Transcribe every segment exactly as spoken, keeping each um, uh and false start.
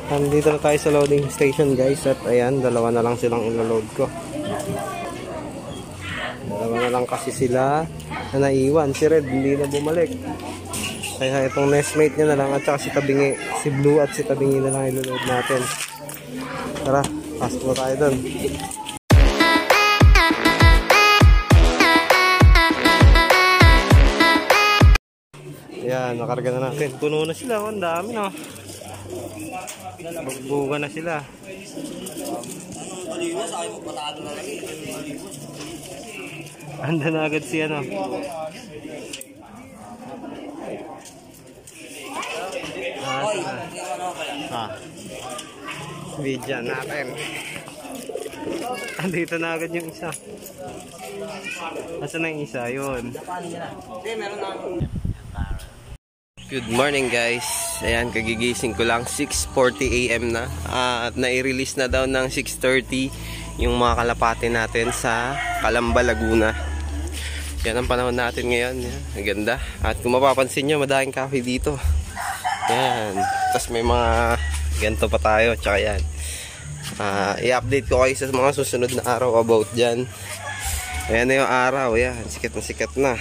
Nandito na tayo sa loading station guys, at ayan, dalawa na lang silang ilo-load ko. Dalawa na lang kasi sila na naiwan. Si Red hindi na bumalik, kaya itong nestmate niya na lang at saka si Tabingi, si Blue at si Tabingi na lang ilo-load natin. Tara, pasok na tayo dun. Ayan, nakarga na natin. Puno na sila, ang dami na. Magbuga na sila. Anda na agad si ano. Ah, video natin. Andito na agad yung isa. Asan na yung isa? Yun. Good morning guys. Ayan, kagigising ko lang. six forty A M na. Uh, at nai-release na daw ng six thirty yung mga kalapate natin sa Calamba, Laguna. Yan ang panahon natin ngayon. Yan, ang ganda. At kung mapapansin nyo, madaling kahoy dito. Yan. Tapos may mga ganito pa tayo. Tsaka yan. Uh, i-update ko kayo sa mga susunod na araw about dyan. Ayan na yung araw. Yan. Sikat na sikat na.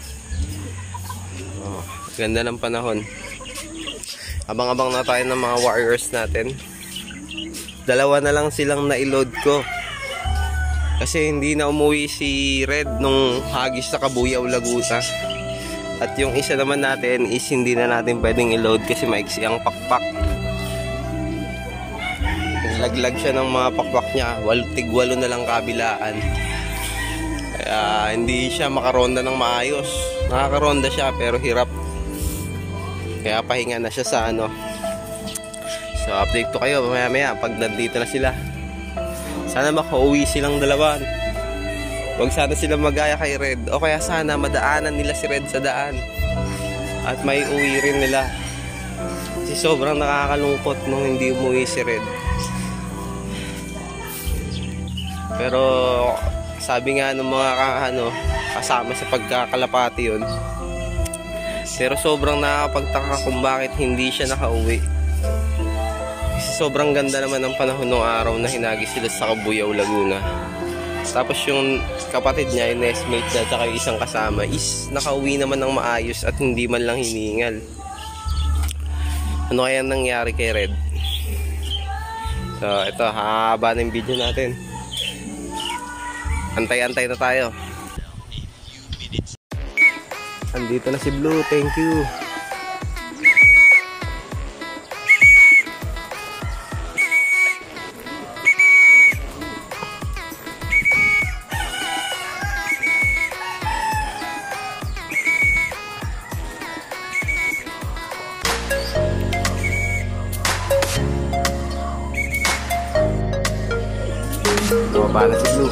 Oh, ganda ng panahon. Abang-abang na tayo ng mga warriors natin. Dalawa na lang silang na-load ko. Kasi hindi na umuwi si Red nung hagis sa Kabuyaw, Laguna. At yung isa naman natin is hindi na natin pwedeng i-load kasi maiksi ang pakpak. Laglag siya ng mga pakpak niya. Tig-walo na lang kabilaan. Kaya hindi siya makaronda ng maayos. Nakakaronda siya pero hirap. Kaya pahinga na siya sa ano. So update ko kayo maya maya pag nandito na sila. Sana makauwi silang dalawa. Huwag sana sila magaya kay Red. O kaya sana madaanan nila si Red sa daan. At may uwi rin nila. Kasi sobrang nakakalungkot nung hindi umuwi si Red. Pero sabi nga ng mga ano, kasama sa pagkakalapati yun. Pero sobrang nakakapagtaka kung bakit hindi siya nakauwi. Kasi sobrang ganda naman ng panahon ng araw na hinagis sila sa Kabuyaw, Laguna. Tapos yung kapatid niya, yung nestmate niya, at yung isang kasama is nakauwi naman ng maayos at hindi man lang hiningal. Ano kaya nangyari kay Red? So ito, haba na yung video natin. Antay-antay na tayo. Andito na si Blue, thank you. Bumaba na si Blue.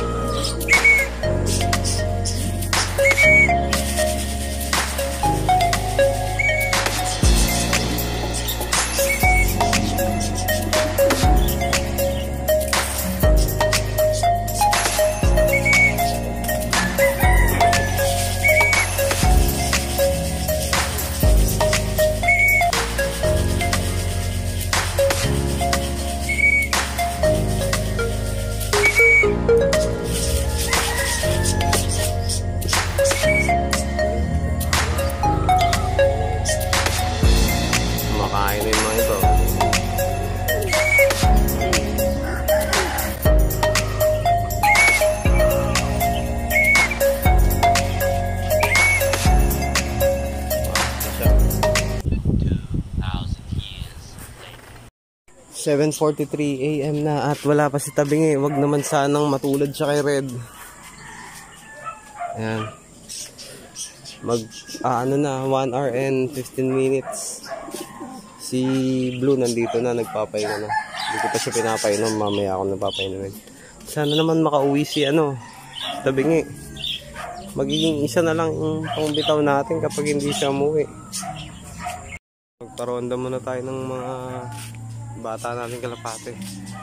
Makain yung mga ito. seven forty-three A M na at wala pa si Tabingi. Wag naman sanang matulad siya kay Red. Ayan. Mag ah, ano na one hour and fifteen minutes. Si Blue nandito na, nagpapahinga na. Hindi ko pa siya pinapainom, mamaya ako nagpapainom. Sana naman makauwi si ano, Tabingi. Magiging isa na lang yung pangbitaw natin kapag hindi siya umuwi. Magparonda muna tayo ng mga bata natin kalapate.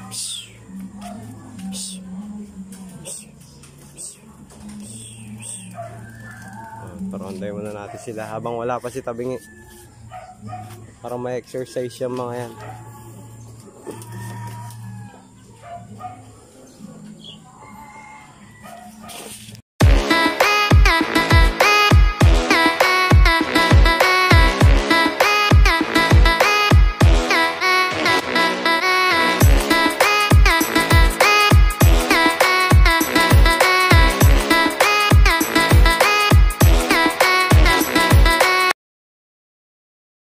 Paronday muna natin sila habang wala pa si Tabingi para ma-exercise yung mga yan.